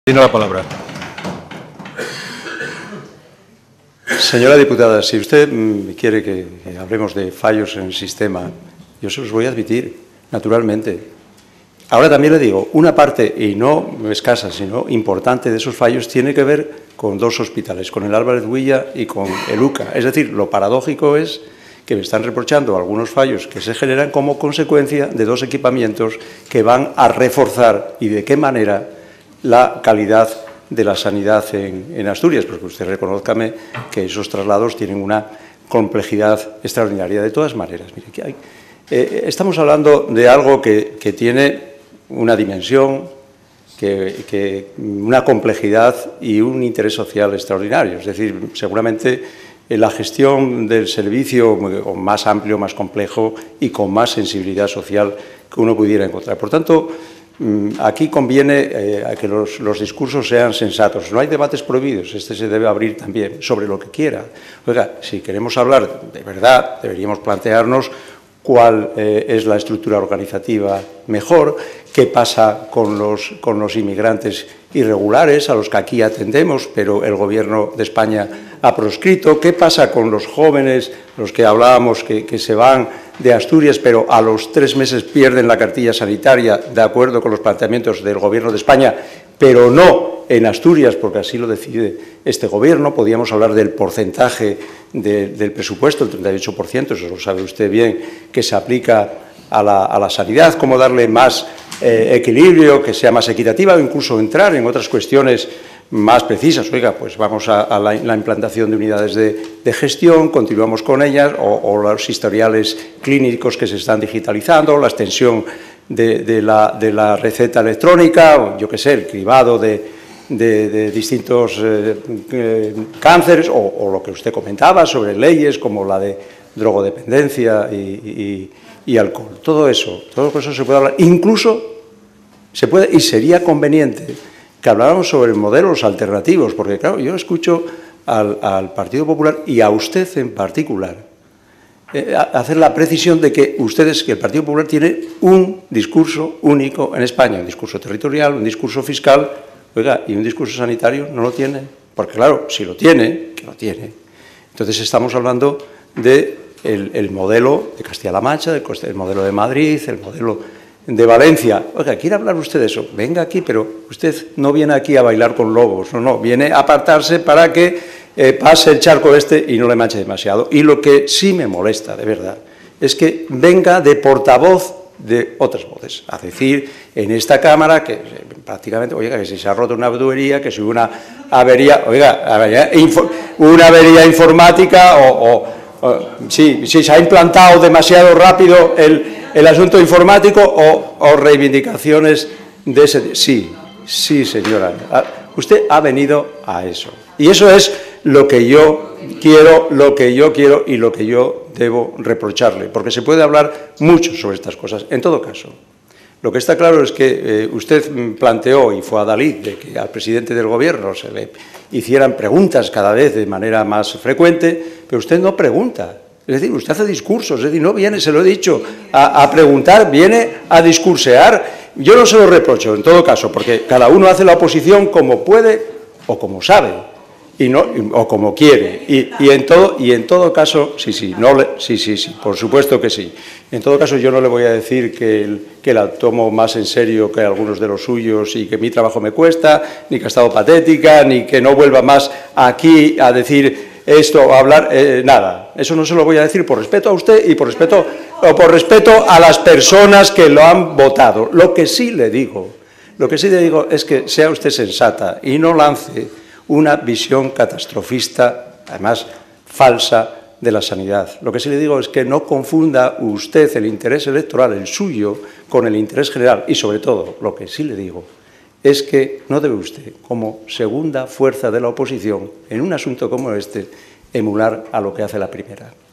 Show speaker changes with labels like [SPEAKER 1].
[SPEAKER 1] Tiene la palabra.
[SPEAKER 2] Señora diputada, si usted quiere que hablemos de fallos en el sistema, yo se los voy a admitir, naturalmente. Ahora también le digo, una parte, y no escasa, sino importante de esos fallos, tiene que ver con dos hospitales, con el Álvarez Huilla y con el UCA. Es decir, lo paradójico es que me están reprochando algunos fallos que se generan como consecuencia de dos equipamientos que van a reforzar, y de qué manera, la calidad de la sanidad en Asturias, porque usted reconózcame que esos traslados tienen una complejidad extraordinaria. De todas maneras, mire, estamos hablando de algo que tiene una dimensión, una complejidad y un interés social extraordinario. Es decir, seguramente la gestión del servicio más amplio, más complejo y con más sensibilidad social que uno pudiera encontrar. Por tanto, aquí conviene a que los discursos sean sensatos. No hay debates prohibidos, este se debe abrir también sobre lo que quiera. Oiga, si queremos hablar de verdad, deberíamos plantearnos cuál es la estructura organizativa mejor, qué pasa con los inmigrantes irregulares a los que aquí atendemos, pero el Gobierno de España ha proscrito, qué pasa con los jóvenes, los que hablábamos que se van de Asturias, pero a los 3 meses pierden la cartilla sanitaria, de acuerdo con los planteamientos del Gobierno de España, pero no en Asturias, porque así lo decide este Gobierno. Podríamos hablar del porcentaje del presupuesto, el 38%, eso lo sabe usted bien, que se aplica a la sanidad, cómo darle más equilibrio, que sea más equitativa, o incluso entrar en otras cuestiones más precisas. Oiga, pues vamos a la implantación de unidades de gestión, continuamos con ellas, o los historiales clínicos que se están digitalizando, la extensión de la receta electrónica, o yo qué sé, el cribado de distintos cánceres, o lo que usted comentaba sobre leyes como la de drogodependencia y alcohol. Todo eso se puede hablar. Incluso se puede, y sería conveniente que habláramos sobre modelos alternativos, porque claro, yo escucho al Partido Popular y a usted en particular hacer la precisión de que el Partido Popular tiene un discurso único en España, un discurso territorial, un discurso fiscal, oiga, y un discurso sanitario no lo tiene, porque claro, si lo tiene, que lo tiene, entonces estamos hablando del modelo de Castilla-La Mancha, el modelo de Madrid, el modelo de Valencia. Oiga, ¿quiere hablar usted de eso? Venga aquí, pero usted no viene aquí a bailar con lobos, no, viene a apartarse para que pase el charco y no le manche demasiado. Y lo que sí me molesta, de verdad, es que venga de portavoz de otras voces, a decir en esta Cámara que prácticamente, oiga, que si se ha roto una tubería, que si hubo una avería, una avería informática si se ha implantado demasiado rápido el asunto informático o reivindicaciones de ese... Sí, señora, usted ha venido a eso. Y eso es lo que yo quiero y lo que yo debo reprocharle, porque se puede hablar mucho sobre estas cosas. En todo caso, lo que está claro es que usted planteó, y fue adalid de que al presidente del Gobierno se le hicieran preguntas cada vez de manera más frecuente, pero usted no pregunta. Es decir, usted hace discursos, es decir, no viene, se lo he dicho, a preguntar, viene a discursear. Yo no se lo reprocho, en todo caso, porque cada uno hace la oposición como puede o como sabe, o como quiere. Y en todo caso, sí, por supuesto que sí. En todo caso, yo no le voy a decir que la tomo más en serio que algunos de los suyos y que mi trabajo me cuesta, ni que ha estado patética, ni que no vuelva más aquí a decir esto o hablar, nada. Eso no se lo voy a decir por respeto a usted y por respeto a las personas que lo han votado. Lo que sí le digo es que sea usted sensata y no lance una visión catastrofista, además falsa, de la sanidad. Lo que sí le digo es que no confunda usted el interés electoral, el suyo, con el interés general. Y sobre todo, lo que sí le digo es que no debe usted, como segunda fuerza de la oposición, en un asunto como este, emular a lo que hace la primera.